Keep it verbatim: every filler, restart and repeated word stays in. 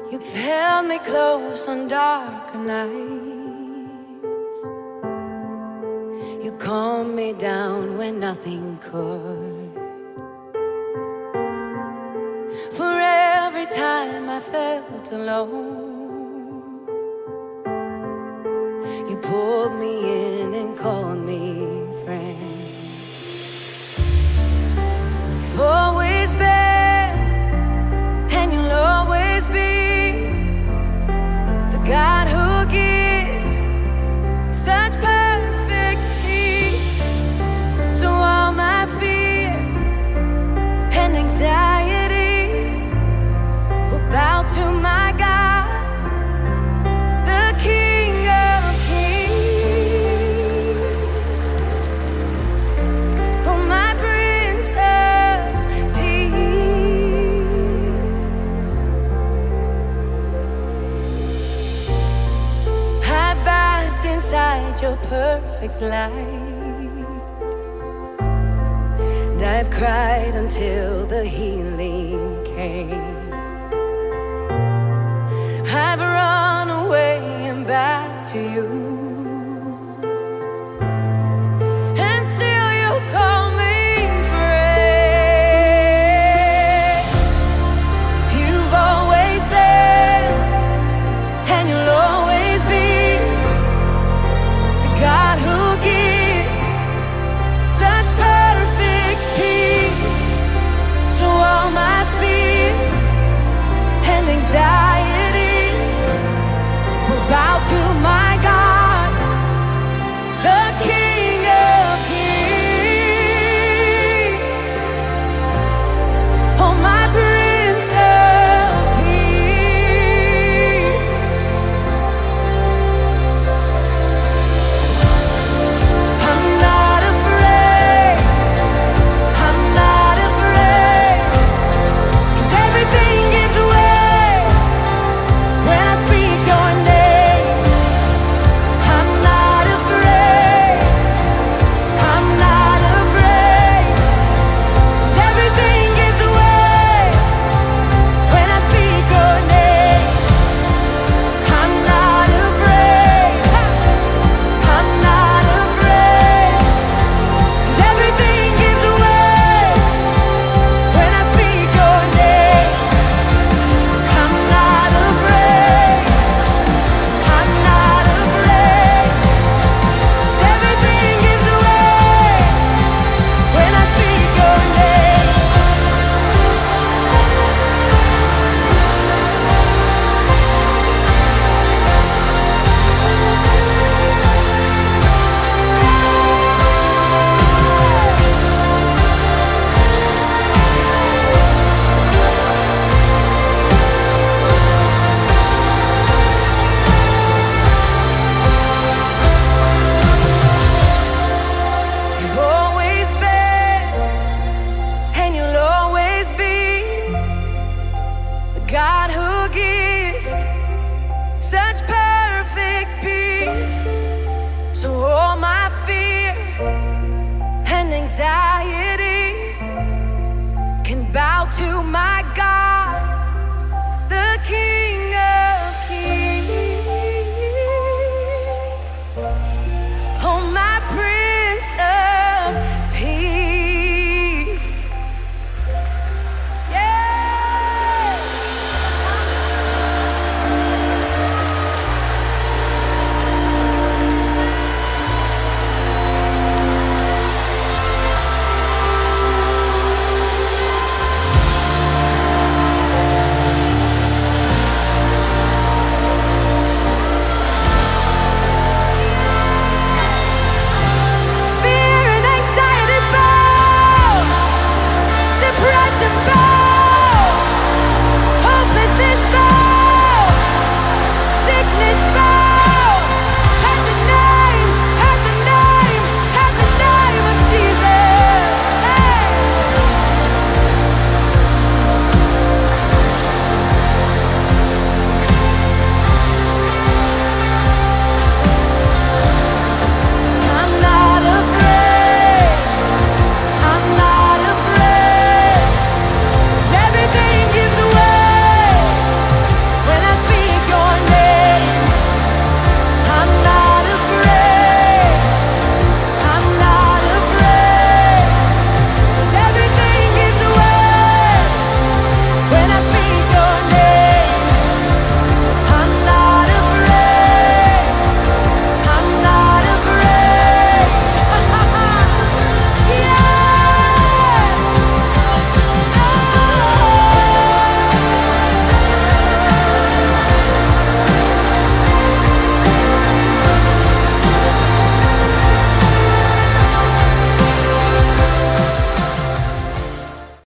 You've held me close on darker nights. You calmed me down when nothing could. For every time I felt alone, you pulled me in and called me friend. You've always been, and you'll always be, the God who gives such perfect peace. So all my fear and anxiety will bow to my God, the King of Kings. Oh, my Prince of Peace. I bask inside your perfect light, and I've cried until the healing came. I've run away and back to you.